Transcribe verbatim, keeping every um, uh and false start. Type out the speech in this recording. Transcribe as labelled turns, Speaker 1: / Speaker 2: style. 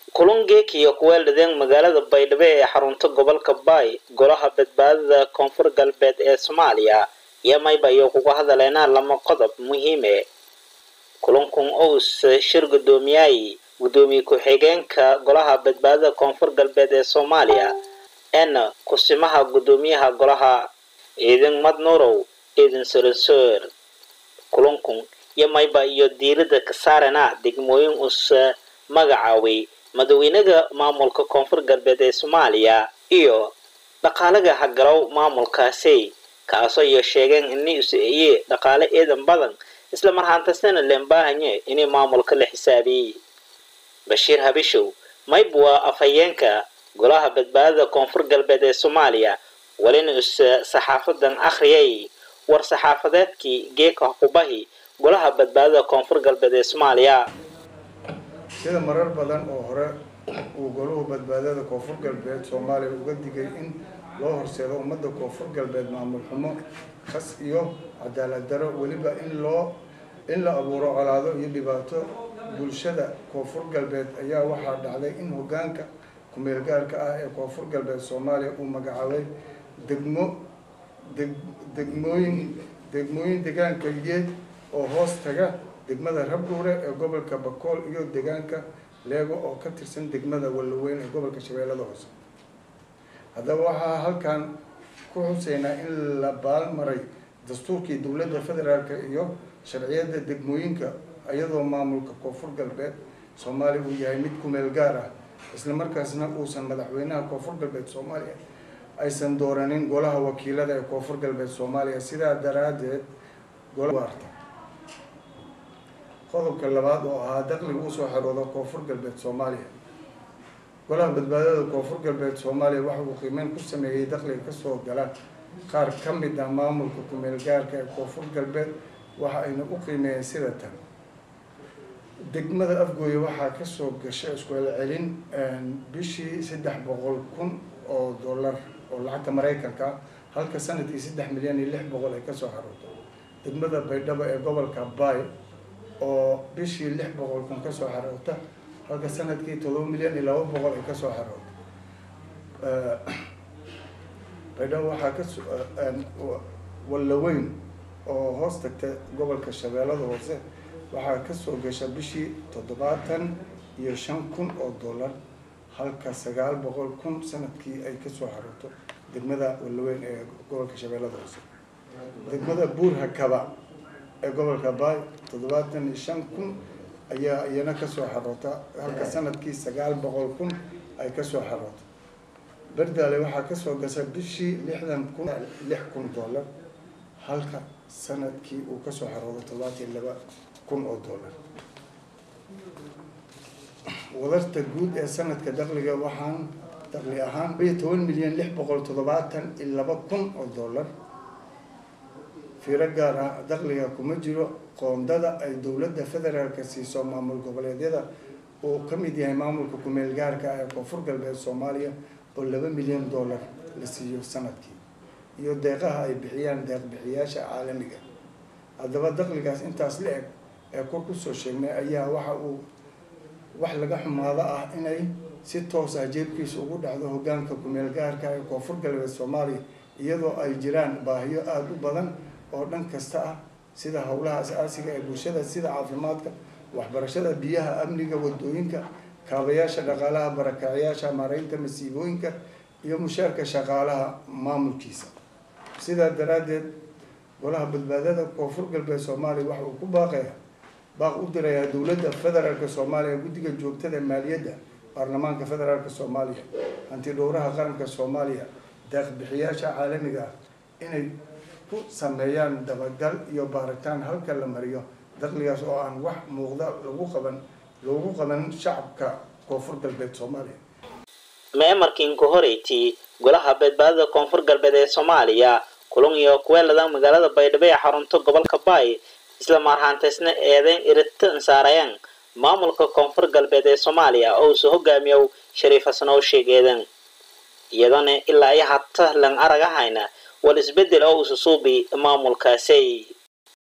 Speaker 1: kulungeek iyo kuweeldhadeen magaalada Baydhabo ee xarunta gobolka Baay golaha badbaadada koonfur galbeed ee Soomaaliya iyo mayba iyo kuga hadaleena lama qodob muhiim ah kulunkun oo shir gudoomiyay gudoomiye ku-xigeenka golaha badbaadada koonfur galbeed ee Soomaaliya en kusimaha gudoomiyaha golaha ciidan madnuurow ciidan sirsoor kulunkun iyo mayba iyo diirada ka saarana degmooyin us magacaaway madaxweynaha maamulka koonfur galbeed ee Soomaaliya iyo dhaqaalaha hagalow maamulkaasi kaasoo iyo sheegeen in ay dhaqaale eedan badan isla marhaantaasna leembaahanyo in maamulka la xisaabiyo Bashiir Habishow maybwa afhayeenka golaha badbaadada koonfur galbeed ee Soomaaliya walina saxaafadan akhriyay war saxaafadeedkii geeka qubahi golaha badbaadada koonfur galbeed ee Soomaaliya
Speaker 2: sida marar badan oo hore uu golaha badbaadada koonfur galbeed Soomaaliya uga digay in loo horseedo ummadda koonfur galbeed maamul xumo khas iyo cadaalad darro waliba in loo in la abuuro colaado iyo dhibaato bulshada koonfur galbeed ayaa waxaa dhacday in hoggaanka kumeel gaarka ah ee koonfur galbeed Soomaaliya uu magacaabay degmo degmooyin degmooyin deegaanka yeed oo hoos taga degmada Rabduure ee gobolka Bakool iyo deegaanka Leego oo ka tirsan degmada Walaweyn ee gobolka Shabeellada Hoose hadaba waxaa halkan ku xuseynaa in la baalmaray dastuurkii dowladda federaalka iyo sharciyada degmooyinka iyadoo maamulka koonfur galbeed Soomaaliya uu yahay mid ku meel gaar ah isla markaasna uusan madaxweynaha koonfur galbeed Soomaaliya aysan dooranin golaha wakiilada ee koonfur galbeed Soomaaliya sidaa daraadeed golaha qodobka labaad oo ah dakhliga uu soo xaroodo koonfur galbeed Soomaaliya golaha badbaadada koonfur galbeed Soomaaliya waxa uu qiimeyn ku sameeyay dakhliga ka soo gala qaar ka mid ah maamulka ku meel gaarka ee koonfur galbeed waxa ayna u qiimeeyeen sida tan degmada Afgooye waxaa ka soo gashay isku celcelin bishii saddex boqol kun oo dollar oo lacagta Mareykanka halka sanadkii saddex milyan iyo lix boqol ay ka soo xarooto degmada Baydhabo ee gobolka Baay oo bishii lix boqol kun ka soo xaroota halka sanadkii todoba milyan iyo laba boqol ay ka soo xarooto Baydhabo waxaa ka Walaweyn oo hoos tagta gobolka Shabeellada Hoose waxaa ka soo gashay bishii toddobaatan iyo shan kun oo dollar halka sagaal boqol kun sanadkii ay ka soo xarooto degmada Walaweyn ee gobolka Shabeellada Hoose degmada Buur-Hakaba ee gobolka Baay toddobaatan iyo shan kun ayaa iyana ka soo xaroota halka sanadkii sagaal boqol kun ay ka soo xarooto Bardaale waxaa ka soo gashay bishii lixdan kun lix kun dollar halka sanadkii uu ka soo xaroodo todobaatan iyo laba kun oo dollar wadarta guud ee sanadka dakhliga waxaan dakhli ahaan toban milyan lix boqol toddobaatan iyo laba kun oo dollar fiiro gaar ah dakhliga kuma jiro qoondada ay dowladda federaalka siiso maamul goboleedyada oo ka mid yahay maamulka ku meel gaarka ah ee koonfur galbeed Soomaaliya oo laba milyan dollar la siiyo sanadkii iyo deeqaha ay bixiyaan deeq bixiyaasha caalamiga hadaba dakhligaas intaas la eg ee kor ku soo sheegnay ayaa waxa uu wax laga xumaado ah inay si toos ah jeebkiisa ugu dhacdo hoggaanka ku meel gaarka ah ee koonfur galbeed Soomaaliya iyadoo ay jiraan baahiyo aad u badan oo dhan kasta ah sida howlaha asaasiga ee bulshada sida caafimaadka waxbarashada biyaha amniga wadooyinka kaabayaasha dhaqaalaha barakacayaasha maareynta masiibooyinka iyo mushaarka shaqaalaha maamulkiisa sidaa daraadeed golaha badbaadada koonfur galbeed Soomaaliya waxa uu ku baaqayaa baaq u dirayaa dowladda federaalka Soomaaliya guddiga joogtada maaliyadda baarlamaanka federaalka Soomaaliya hanti dhowraha qaranka Soomaaliya deeq bixiyaasha caalamiga inay ku sameeyaan dabagal iyo baaritaan halka la mariyo dakhligaas oo aan wax muuqda lagu qaban lagu qaban shacabka koonfur galbeed Soomaaliya
Speaker 1: meemarkiin ku horeeyay golaha badbaadada koonfur galbeed ee Soomaaliya kulun iyo kuweelada magaalada Baydhabo ee xarunta gobolka Baay isla marhaantaasna eedayn iritan saarayaan maamulka koonfur galbeed ee Soomaaliya oo soo hogaamiyo Shariif Xasan oo sheegaydan iyadana ilaa ay hatta lan aragahayna wal isbedel oo soo suubi maamulkaasi